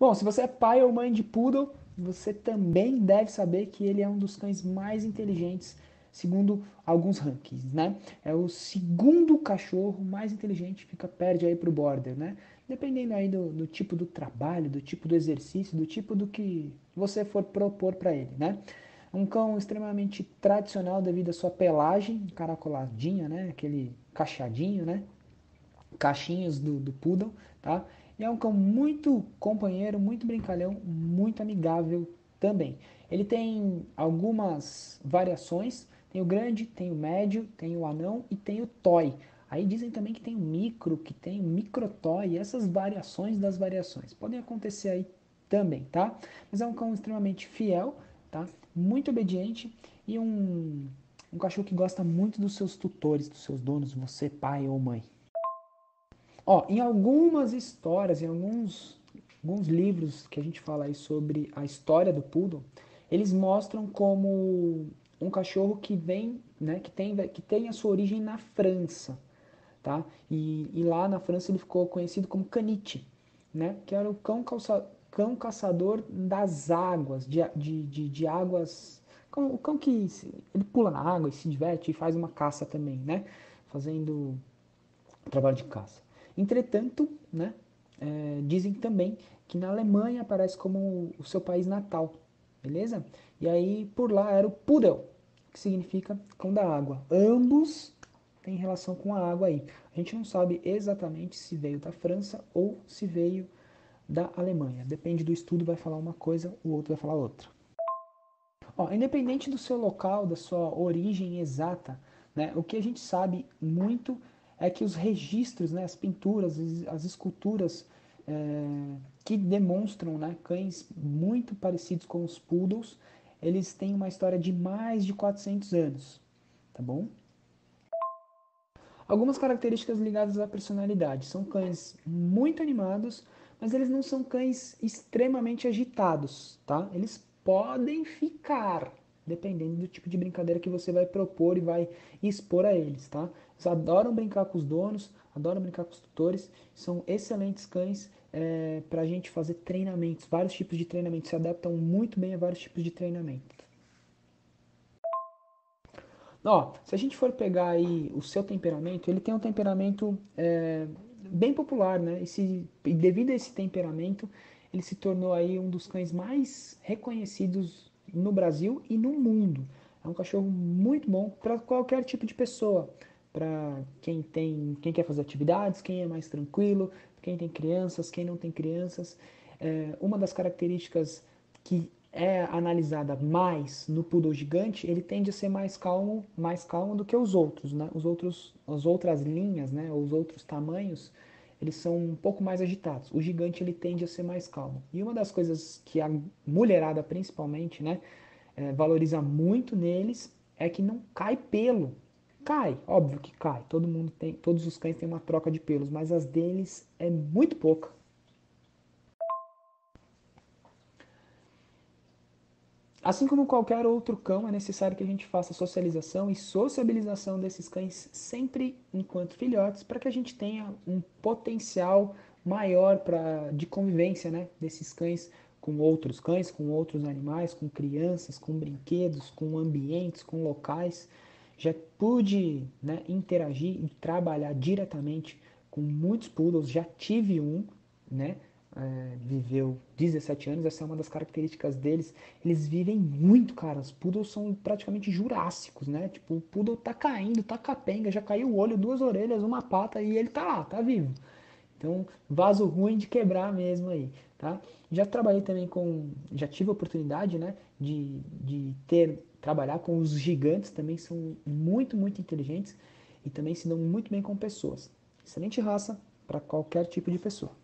Bom, se você é pai ou mãe de Poodle, você também deve saber que ele é um dos cães mais inteligentes, segundo alguns rankings, né? É o segundo cachorro mais inteligente, perde aí pro Border, né? Dependendo aí do tipo do trabalho, do tipo do exercício, do tipo do que você for propor para ele, né? Um cão extremamente tradicional devido à sua pelagem, caracoladinha, né? Aquele cacheadinho, né? Cachinhos do Poodle, tá? E é um cão muito companheiro, muito brincalhão, muito amigável também. Ele tem algumas variações, tem o grande, tem o médio, tem o anão e tem o toy. Aí dizem também que tem o micro, que tem o micro toy, e essas variações das variações. Podem acontecer aí também, tá? Mas é um cão extremamente fiel, tá? Muito obediente e um cachorro que gosta muito dos seus tutores, dos seus donos, você pai ou mãe. Ó, em algumas histórias, alguns livros que a gente fala aí sobre a história do Poodle, eles mostram como um cachorro que vem, né, que tem a sua origem na França, tá? E lá na França ele ficou conhecido como caniche, né? Que era o cão caçador das águas, de águas. O cão que ele pula na água e se diverte e faz uma caça também, né? Fazendo trabalho de caça. Entretanto, né, dizem também que na Alemanha aparece como o seu país natal, beleza? E aí por lá era o Pudel, que significa cão da água. Ambos têm relação com a água aí. A gente não sabe exatamente se veio da França ou se veio da Alemanha. Depende do estudo, vai falar uma coisa, o outro vai falar outra. Ó, independente do seu local, da sua origem exata, né, o que a gente sabe muito é que os registros, né, as pinturas, as esculturas que demonstram, né, cães muito parecidos com os poodles, eles têm uma história de mais de 400 anos, tá bom? Algumas características ligadas à personalidade. São cães muito animados, mas eles não são cães extremamente agitados, tá? Eles podem ficar, dependendo do tipo de brincadeira que você vai propor e vai expor a eles, tá? Eles adoram brincar com os donos, adoram brincar com os tutores, são excelentes cães para a gente fazer treinamentos, vários tipos de treinamentos, se adaptam muito bem a vários tipos de treinamento. Ó, se a gente for pegar aí o seu temperamento, ele tem um temperamento bem popular, né? E devido a esse temperamento, ele se tornou aí um dos cães mais reconhecidos no Brasil e no mundo. É um cachorro muito bom para qualquer tipo de pessoa, para quem quer fazer atividades, quem é mais tranquilo, quem tem crianças, quem não tem crianças. Uma das características que é analisada mais no poodle gigante, ele tende a ser mais calmo do que os outros, né? As outras linhas, né? Os outros tamanhos, eles são um pouco mais agitados. O gigante ele tende a ser mais calmo. E uma das coisas que a mulherada principalmente, né, valoriza muito neles é que não cai pelo. Cai, óbvio que cai. Todos os cães têm uma troca de pelos, mas as deles é muito pouca. Assim como qualquer outro cão, é necessário que a gente faça socialização e sociabilização desses cães sempre enquanto filhotes, para que a gente tenha um potencial maior de convivência, né, desses cães, com outros animais, com crianças, com brinquedos, com ambientes, com locais. Já pude, né, interagir e trabalhar diretamente com muitos poodles, já tive um, né, viveu 17 anos, essa é uma das características deles. Eles vivem muito, cara. Os poodles são praticamente jurássicos, né? Tipo, o poodle tá caindo, tá capenga, já caiu o olho, duas orelhas, uma pata e ele tá lá, tá vivo. Então, vaso ruim de quebrar mesmo aí, tá? Já trabalhei também já tive a oportunidade, né, trabalhar com os gigantes, também são muito inteligentes e também se dão muito bem com pessoas. Excelente raça para qualquer tipo de pessoa.